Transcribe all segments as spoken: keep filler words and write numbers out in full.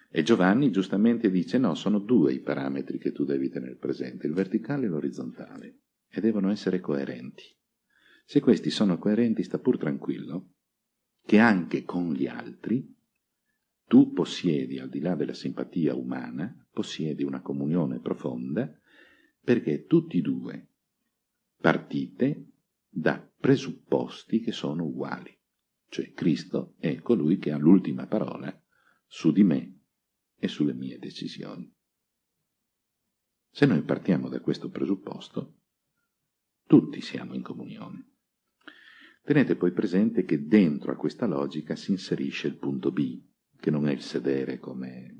E Giovanni giustamente dice, no, sono due i parametri che tu devi tenere presente, il verticale e l'orizzontale, e devono essere coerenti. Se questi sono coerenti, sta pur tranquillo, che anche con gli altri tu possiedi, al di là della simpatia umana, possiedi una comunione profonda, perché tutti e due partite da presupposti che sono uguali. Cioè Cristo è colui che ha l'ultima parola su di me e sulle mie decisioni. Se noi partiamo da questo presupposto, tutti siamo in comunione. Tenete poi presente che dentro a questa logica si inserisce il punto B, che non è il sedere come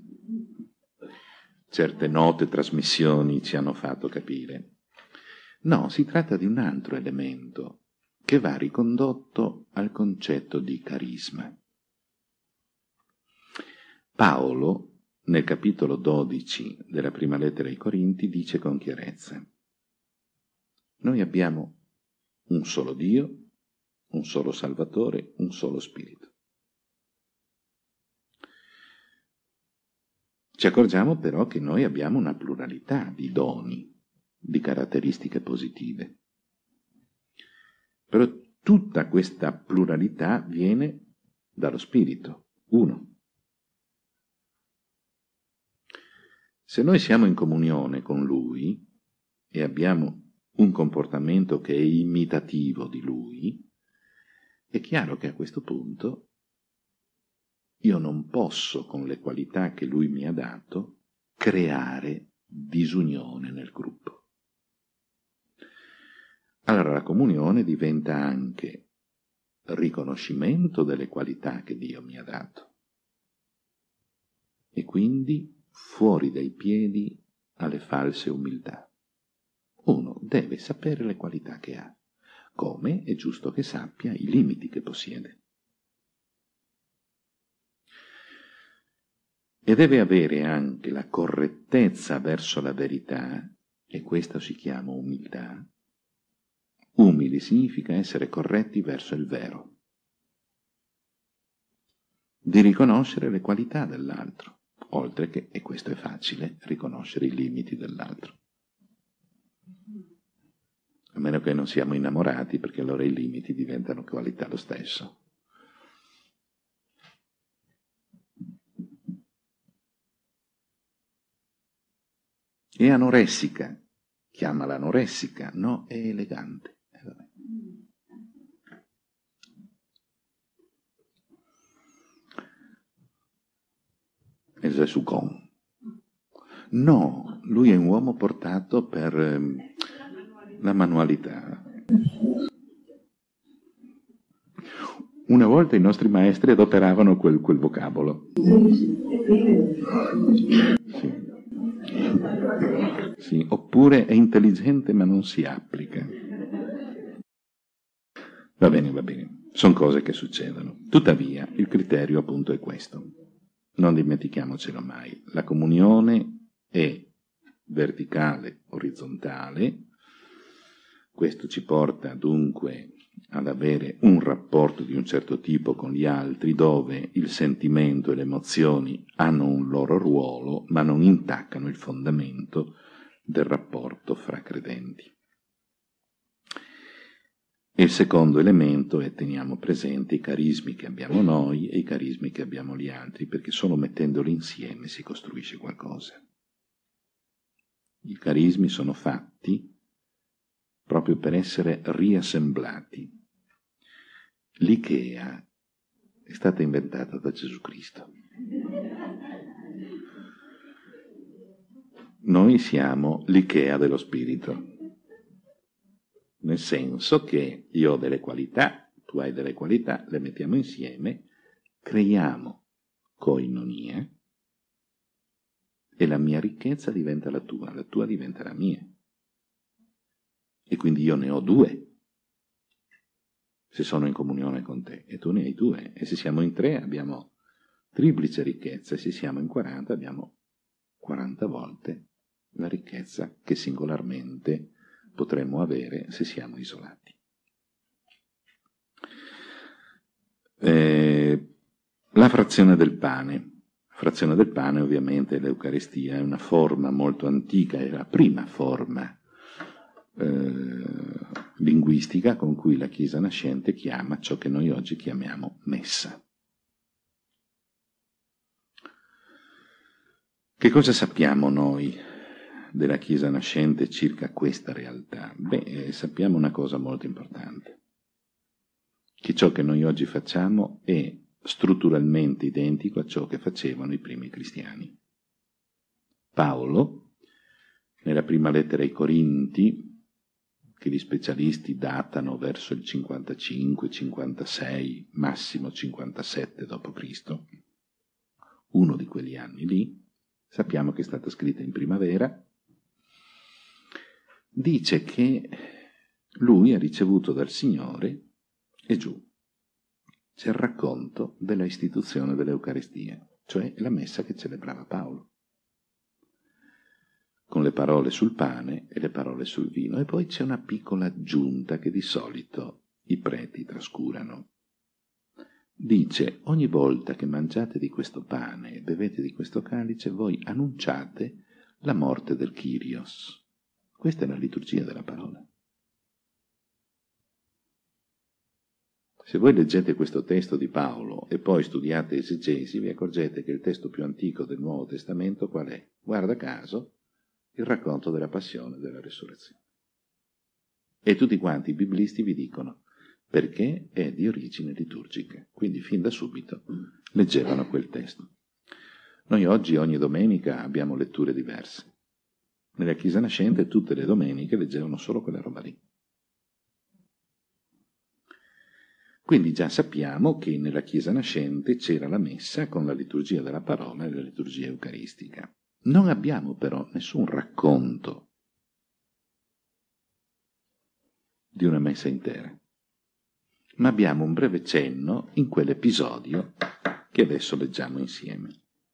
certe note trasmissioni ci hanno fatto capire. No, si tratta di un altro elemento che va ricondotto al concetto di carisma. Paolo, nel capitolo dodici della prima lettera ai Corinti, dice con chiarezza: noi abbiamo un solo Dio, un solo Salvatore, un solo Spirito. Ci accorgiamo però che noi abbiamo una pluralità di doni, di caratteristiche positive. Però tutta questa pluralità viene dallo Spirito, uno. Se noi siamo in comunione con Lui e abbiamo un comportamento che è imitativo di Lui, è chiaro che a questo punto io non posso, con le qualità che Lui mi ha dato, creare disunione nel gruppo. Allora la comunione diventa anche riconoscimento delle qualità che Dio mi ha dato e quindi fuori dai piedi alle false umiltà. Uno deve sapere le qualità che ha, come è giusto che sappia i limiti che possiede. E deve avere anche la correttezza verso la verità, e questa si chiama umiltà. Umili significa essere corretti verso il vero, di riconoscere le qualità dell'altro, oltre che, e questo è facile, riconoscere i limiti dell'altro. A meno che non siamo innamorati, perché allora i limiti diventano qualità lo stesso. È anoressica, chiamala anoressica, no, è elegante. Eh, vabbè. È Gesù con. No, lui è un uomo portato per eh, la manualità. Una volta i nostri maestri adoperavano quel, quel vocabolo. Sì. Sì, oppure è intelligente ma non si applica. Va bene, va bene, sono cose che succedono. Tuttavia, il criterio appunto è questo. Non dimentichiamocelo mai. La comunione è verticale, orizzontale. Questo ci porta dunque ad avere un rapporto di un certo tipo con gli altri, dove il sentimento e le emozioni hanno un loro ruolo, ma non intaccano il fondamento del rapporto fra credenti. E il secondo elemento è, teniamo presente, i carismi che abbiamo noi e i carismi che abbiamo gli altri, perché solo mettendoli insieme si costruisce qualcosa. I carismi sono fatti proprio per essere riassemblati. L'Ikea è stata inventata da Gesù Cristo. Noi siamo l'Ikea dello Spirito, nel senso che io ho delle qualità, tu hai delle qualità, le mettiamo insieme, creiamo koinonia e la mia ricchezza diventa la tua, la tua diventa la mia. E quindi io ne ho due, se sono in comunione con te, e tu ne hai due. E se siamo in tre abbiamo triplice ricchezza, e se siamo in quaranta abbiamo quaranta volte la ricchezza che singolarmente potremmo avere se siamo isolati. Eh, la frazione del pane. frazione del pane, ovviamente, l'Eucaristia è una forma molto antica, è la prima forma eh, linguistica con cui la Chiesa nascente chiama ciò che noi oggi chiamiamo messa. Che cosa sappiamo noi della Chiesa nascente circa questa realtà? Beh, eh, sappiamo una cosa molto importante, che ciò che noi oggi facciamo è strutturalmente identico a ciò che facevano i primi cristiani. Paolo, nella prima lettera ai Corinti, che gli specialisti datano verso il cinquantacinque cinquantasei, massimo cinquantasette dopo Cristo, uno di quegli anni lì, sappiamo che è stata scritta in primavera, dice che lui ha ricevuto dal Signore, e giù c'è il racconto della istituzione dell'Eucaristia, cioè la messa che celebrava Paolo, con le parole sul pane e le parole sul vino. E poi c'è una piccola aggiunta che di solito i preti trascurano. Dice: ogni volta che mangiate di questo pane e bevete di questo calice, voi annunciate la morte del Kyrios. Questa è la liturgia della parola. Se voi leggete questo testo di Paolo e poi studiate esegesi, vi accorgete che il testo più antico del Nuovo Testamento qual è? Guarda caso, il racconto della passione e della resurrezione. E tutti quanti i biblisti vi dicono perché è di origine liturgica, quindi fin da subito leggevano quel testo. Noi oggi ogni domenica abbiamo letture diverse. Nella Chiesa nascente tutte le domeniche leggevano solo quella roba lì. Quindi già sappiamo che nella Chiesa nascente c'era la messa con la liturgia della parola e la liturgia eucaristica. Non abbiamo però nessun racconto di una messa intera, ma abbiamo un breve cenno in quell'episodio che adesso leggiamo insieme.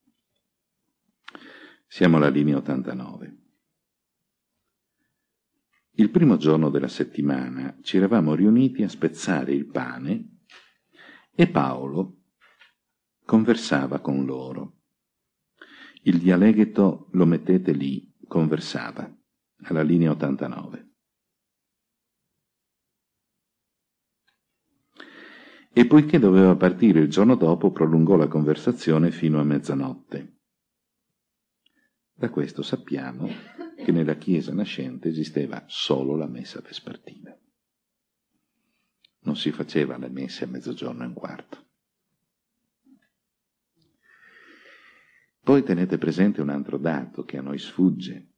Siamo alla linea ottantanove. Il primo giorno della settimana ci eravamo riuniti a spezzare il pane e Paolo conversava con loro. Il dialetto lo mettete lì, conversava, alla linea ottantanove. E poiché doveva partire il giorno dopo, prolungò la conversazione fino a mezzanotte. Da questo sappiamo che nella Chiesa nascente esisteva solo la messa vespertina. Non si faceva le messe a mezzogiorno e un quarto. Poi tenete presente un altro dato che a noi sfugge.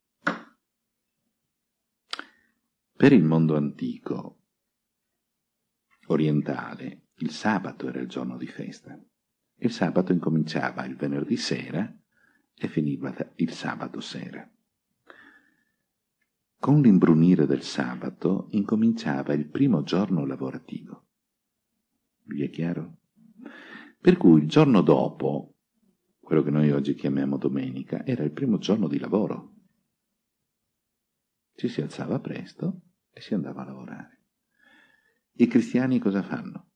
Per il mondo antico, orientale, il sabato era il giorno di festa. Il sabato incominciava il venerdì sera e finiva il sabato sera. Con l'imbrunire del sabato incominciava il primo giorno lavorativo. Vi è chiaro? Per cui il giorno dopo, quello che noi oggi chiamiamo domenica, era il primo giorno di lavoro. Ci si alzava presto e si andava a lavorare. I cristiani cosa fanno?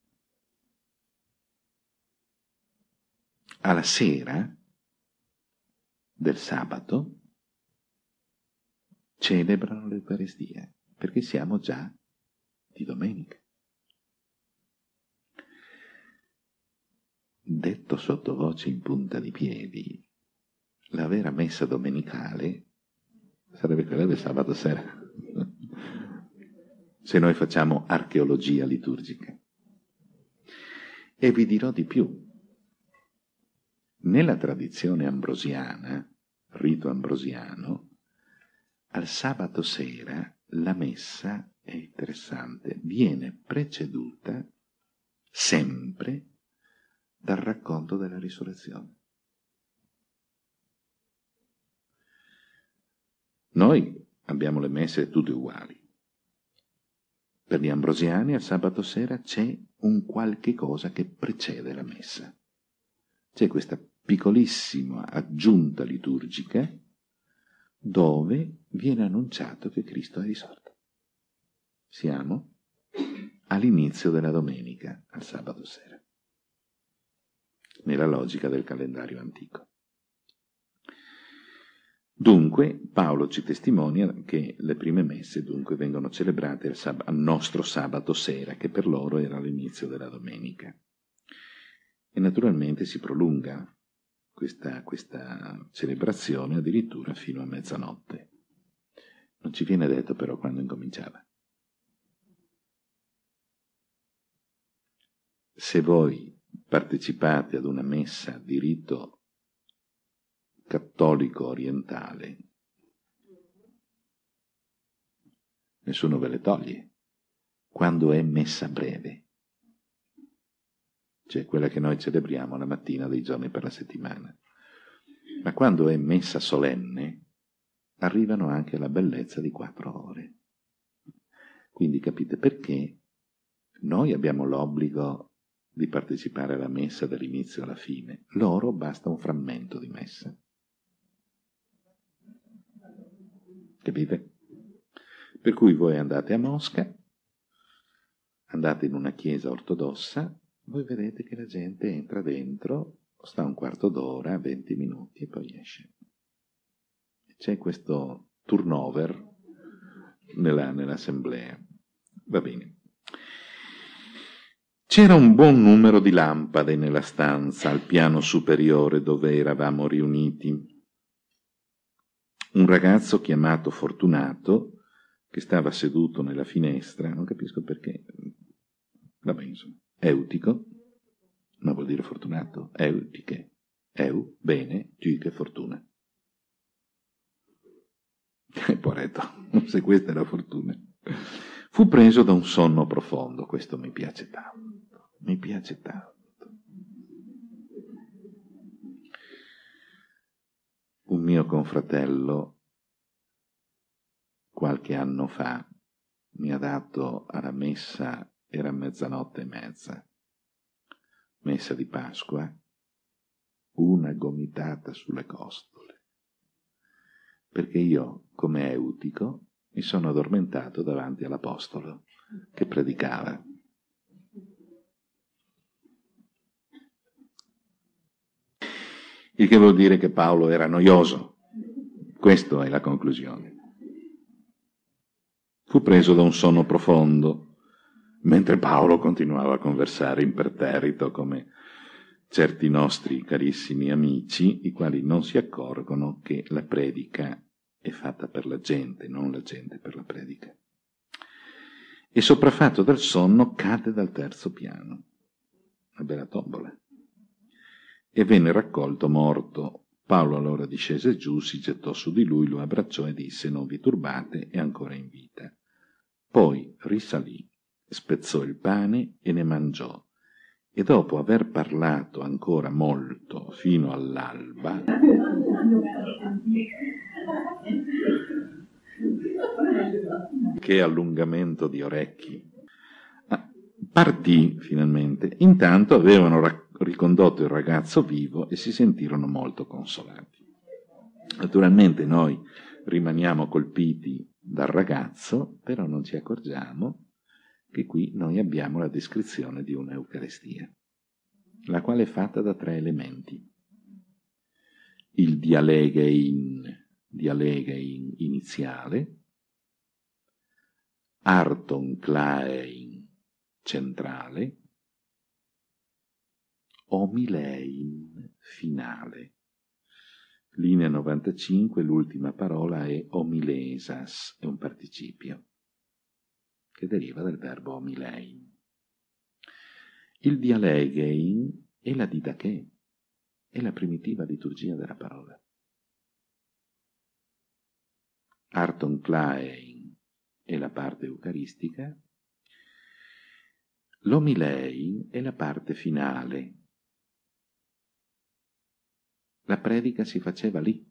Alla sera del sabato celebrano l'Eucaristia, perché siamo già di domenica. Detto sottovoce in punta di piedi, la vera messa domenicale sarebbe quella del sabato sera, se noi facciamo archeologia liturgica. E vi dirò di più. Nella tradizione ambrosiana, rito ambrosiano, al sabato sera la messa, è interessante, viene preceduta sempre dal racconto della risurrezione. Noi abbiamo le messe tutte uguali. Per gli ambrosiani al sabato sera c'è un qualche cosa che precede la messa. C'è questa piccolissima aggiunta liturgica dove viene annunciato che Cristo è risorto. Siamo all'inizio della domenica, al sabato sera. nella logica del calendario antico. Dunque, Paolo ci testimonia che le prime messe dunque vengono celebrate al, sab- al nostro sabato sera, che per loro era l'inizio della domenica. E naturalmente si prolunga questa, questa celebrazione addirittura fino a mezzanotte. Non ci viene detto però quando incominciava. Se voi partecipate ad una messa di rito cattolico orientale, nessuno ve le toglie. Quando è messa breve, cioè quella che noi celebriamo la mattina dei giorni per la settimana, ma quando è messa solenne, arrivano anche alla bellezza di quattro ore. Quindi capite perché noi abbiamo l'obbligo di partecipare alla messa dall'inizio alla fine. Loro basta un frammento di messa. Capite? Per cui voi andate a Mosca, andate in una chiesa ortodossa, voi vedete che la gente entra dentro, sta un quarto d'ora, venti minuti e poi esce. C'è questo turnover nella, nell'assemblea. Va bene. C'era un buon numero di lampade nella stanza al piano superiore dove eravamo riuniti. Un ragazzo chiamato Fortunato, che stava seduto nella finestra, non capisco perché, vabbè insomma, Eutico, ma vuol dire fortunato, Eutiche, Eu, bene, Tiche, fortuna. E poretto, se questa è la fortuna. Fu preso da un sonno profondo, questo mi piace tanto, mi piace tanto. Un mio confratello, qualche anno fa, mi ha dato alla messa, era mezzanotte e mezza, messa di Pasqua, una gomitata sulle costole, perché io, come Eutico, mi sono addormentato davanti all'Apostolo che predicava. Il che vuol dire che Paolo era noioso. Questa è la conclusione. Fu preso da un sonno profondo, mentre Paolo continuava a conversare imperterrito come certi nostri carissimi amici, i quali non si accorgono che la predica è fatta per la gente, non la gente per la predica. E sopraffatto dal sonno cade dal terzo piano, una bella tombola, e venne raccolto morto. Paolo allora discese giù, si gettò su di lui, lo abbracciò e disse: non vi turbate, è ancora in vita. Poi risalì, spezzò il pane e ne mangiò, e dopo aver parlato ancora molto fino all'alba, che allungamento di orecchi, partì finalmente. Intanto avevano rac- ricondotto il ragazzo vivo e si sentirono molto consolati. Naturalmente noi rimaniamo colpiti dal ragazzo, però non ci accorgiamo che qui noi abbiamo la descrizione di un'Eucaristia, la quale è fatta da tre elementi. Il dialegein, dialegein iniziale, arton claein centrale, omilein finale. Linea novantacinque, l'ultima parola è omilesas, è un participio che deriva dal verbo omilein. Il dialegein è la didache, è la primitiva liturgia della parola. Arton claein è la parte eucaristica, l'omilein è la parte finale. La predica si faceva lì.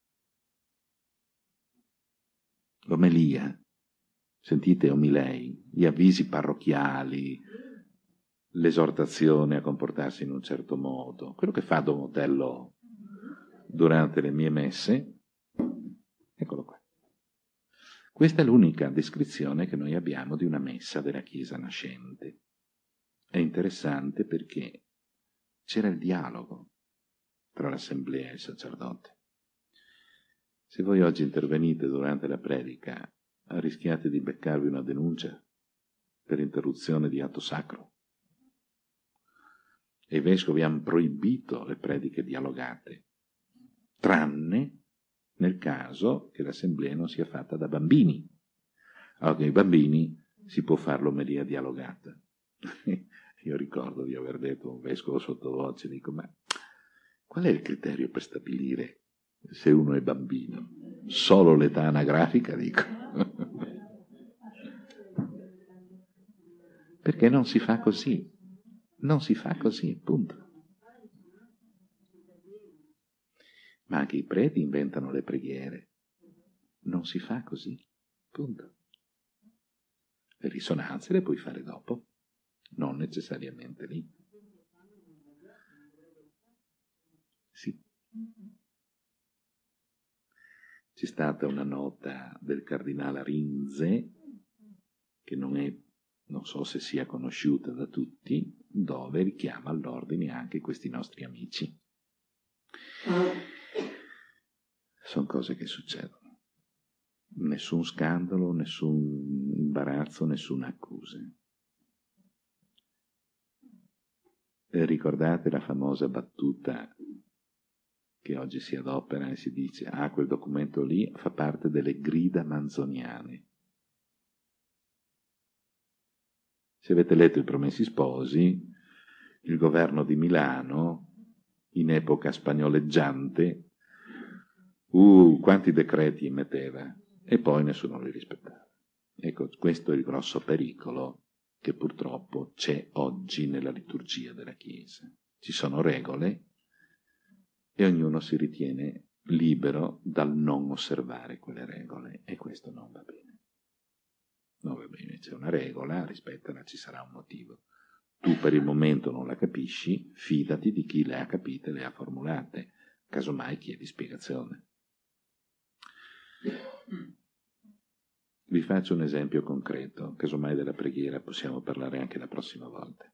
L'omelia, sentite omilei, gli avvisi parrocchiali, l'esortazione a comportarsi in un certo modo, quello che fa Domotello durante le mie messe, eccolo qua. Questa è l'unica descrizione che noi abbiamo di una messa della Chiesa nascente. È interessante perché c'era il dialogo tra l'assemblea e il sacerdote. Se voi oggi intervenite durante la predica, rischiate di beccarvi una denuncia per interruzione di atto sacro. E i vescovi hanno proibito le prediche dialogate, tranne nel caso che l'assemblea non sia fatta da bambini. Allora, con i bambini si può fare l'omelia dialogata. Io ricordo di aver detto a un vescovo sottovoce, dico, ma qual è il criterio per stabilire se uno è bambino? Solo l'età anagrafica, dico. Perché non si fa così. Non si fa così, punto. Ma anche i preti inventano le preghiere. Non si fa così, punto. Le risonanze le puoi fare dopo, non necessariamente lì. Sì. C'è stata una nota del cardinale Rinze, che non è, non so se sia conosciuta da tutti, dove richiama all'ordine anche questi nostri amici. Sono cose che succedono. Nessun scandalo, nessun imbarazzo, nessuna accusa. E ricordate la famosa battuta che oggi si adopera e si dice: ah, quel documento lì fa parte delle grida manzoniane. Se avete letto I Promessi Sposi, il governo di Milano, in epoca spagnoleggiante, uh, quanti decreti emetteva, e poi nessuno li rispettava. Ecco, questo è il grosso pericolo che purtroppo c'è oggi nella liturgia della Chiesa. Ci sono regole e ognuno si ritiene libero dal non osservare quelle regole, e questo non va bene. Non va bene, c'è una regola, rispettala, ci sarà un motivo. Tu per il momento non la capisci, fidati di chi le ha capite e le ha formulate, casomai chiedi spiegazione. Vi faccio un esempio concreto, casomai della preghiera possiamo parlare anche la prossima volta.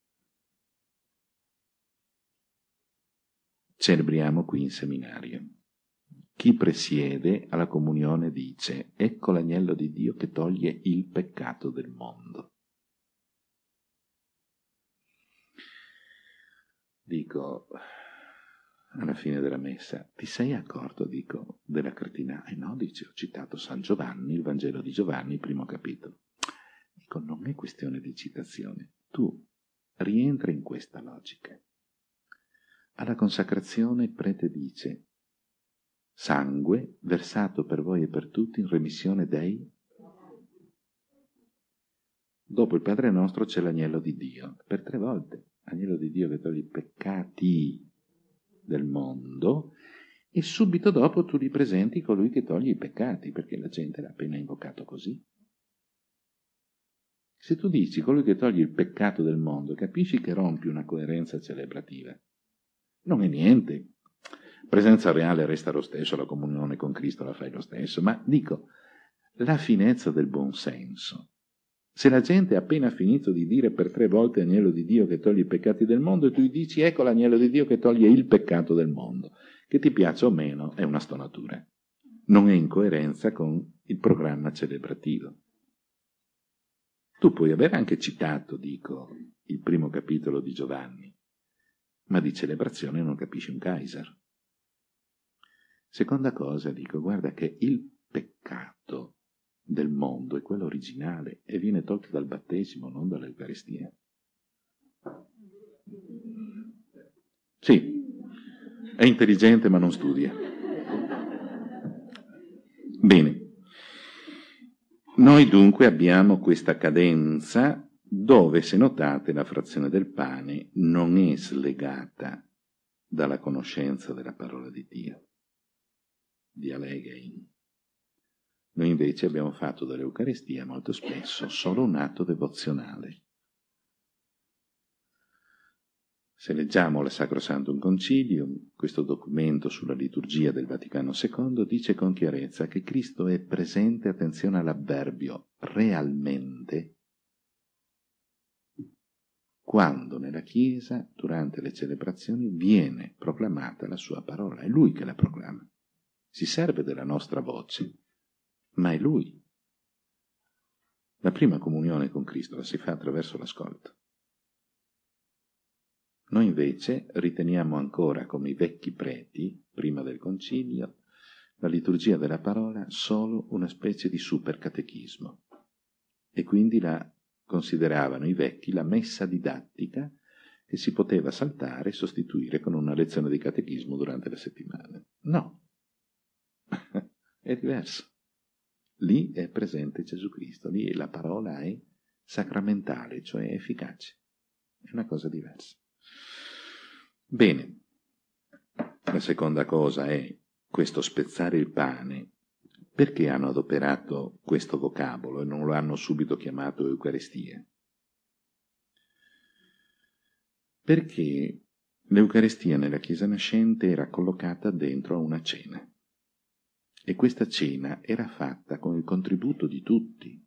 Celebriamo qui in seminario. Chi presiede alla comunione dice: ecco l'agnello di Dio che toglie il peccato del mondo. Dico, alla fine della messa, ti sei accorto, dico, della cretina? E eh no, dice, ho citato San Giovanni, il Vangelo di Giovanni, primo capitolo. Dico, non è questione di citazione. Tu rientra in questa logica. Alla consacrazione il prete dice: sangue versato per voi e per tutti in remissione dei... Dopo il Padre nostro c'è l'agnello di Dio, per tre volte. Agnello di Dio che toglie i peccati del mondo, e subito dopo tu li presenti colui che toglie i peccati, perché la gente l'ha appena invocato così. Se tu dici colui che toglie il peccato del mondo, capisci che rompi una coerenza celebrativa. Non è niente. Presenza reale resta lo stesso, la comunione con Cristo la fai lo stesso, ma dico, la finezza del buon senso. Se la gente ha appena finito di dire per tre volte agnello di Dio che toglie i peccati del mondo, e tu gli dici ecco l'agnello di Dio che toglie il peccato del mondo, che ti piaccia o meno è una stonatura. Non è in coerenza con il programma celebrativo. Tu puoi aver anche citato, dico, il primo capitolo di Giovanni, ma di celebrazione non capisci un Kaiser. Seconda cosa, dico, guarda che il peccato del mondo è quello originale e viene tolto dal battesimo, non dall'Eucaristia. Sì, è intelligente ma non studia. Bene. Noi dunque abbiamo questa cadenza dove, se notate, la frazione del pane non è slegata dalla conoscenza della parola di Dio. Dialegein. Noi invece abbiamo fatto dell'Eucaristia molto spesso solo un atto devozionale. Se leggiamo la Sacrosanctum Concilium, questo documento sulla liturgia del Vaticano secondo, dice con chiarezza che Cristo è presente, attenzione all'avverbio, realmente, quando nella Chiesa, durante le celebrazioni, viene proclamata la sua parola. È Lui che la proclama. Si serve della nostra voce, ma è Lui. La prima comunione con Cristo la si fa attraverso l'ascolto. Noi invece riteniamo ancora, come i vecchi preti, prima del concilio, la liturgia della parola solo una specie di supercatechismo, e quindi la consideravano i vecchi la messa didattica che si poteva saltare e sostituire con una lezione di catechismo durante le settimane. No, è diverso. Lì è presente Gesù Cristo, lì la parola è sacramentale, cioè efficace. È una cosa diversa. Bene, la seconda cosa è questo spezzare il pane. Perché hanno adoperato questo vocabolo e non lo hanno subito chiamato Eucaristia? Perché l'Eucaristia nella Chiesa nascente era collocata dentro a una cena. E questa cena era fatta con il contributo di tutti.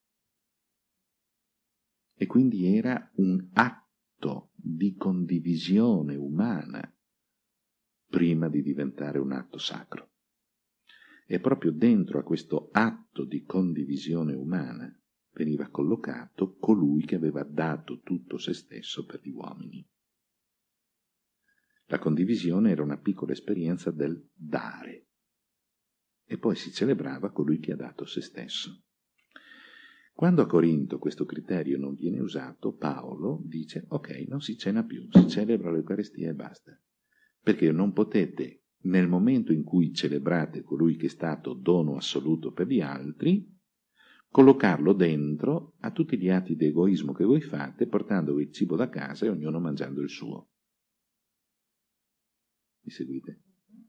E quindi era un atto di condivisione umana prima di diventare un atto sacro. E proprio dentro a questo atto di condivisione umana veniva collocato colui che aveva dato tutto se stesso per gli uomini. La condivisione era una piccola esperienza del dare. E poi si celebrava colui che ha dato se stesso. Quando a Corinto questo criterio non viene usato, Paolo dice: ok, non si cena più, si celebra l'Eucaristia e basta. Perché non potete, nel momento in cui celebrate colui che è stato dono assoluto per gli altri, collocarlo dentro a tutti gli atti di egoismo che voi fate, portandovi il cibo da casa e ognuno mangiando il suo. Mi seguite?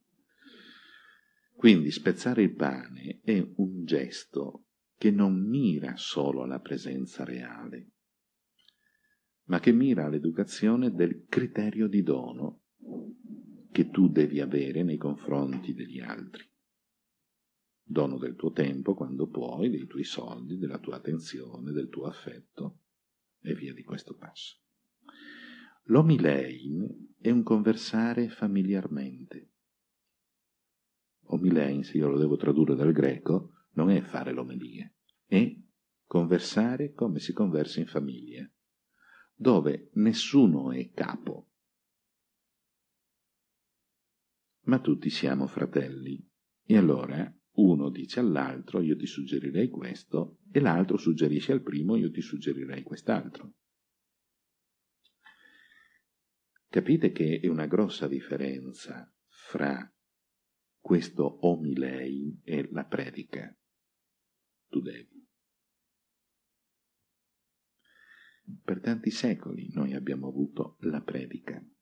Quindi spezzare il pane è un gesto che non mira solo alla presenza reale, ma che mira all'educazione del criterio di dono che tu devi avere nei confronti degli altri. Dono del tuo tempo quando puoi, dei tuoi soldi, della tua attenzione, del tuo affetto e via di questo passo. L'omilein è un conversare familiarmente. Omilein, se io lo devo tradurre dal greco, non è fare l'omelia, è conversare come si conversa in famiglia, dove nessuno è capo, ma tutti siamo fratelli. E allora uno dice all'altro: io ti suggerirei questo, e l'altro suggerisce al primo: io ti suggerirei quest'altro. Capite che è una grossa differenza fra questo omilei e la predica. Tu devi. Per tanti secoli noi abbiamo avuto la predica.